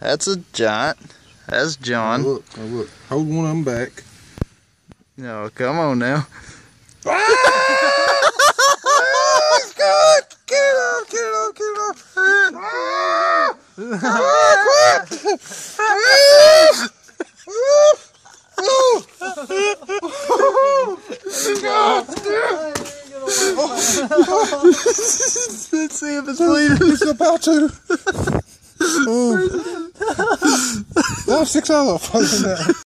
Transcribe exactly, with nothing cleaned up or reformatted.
That's a giant. That's John. Oh, look, oh, look. Hold one of them back. No, come on now. Ah! He's good! Get it off, get it off, get it off. Ah! Ah, quick! Let's see if it's bleeding. He's about to. Oh. Oh, six out of five now.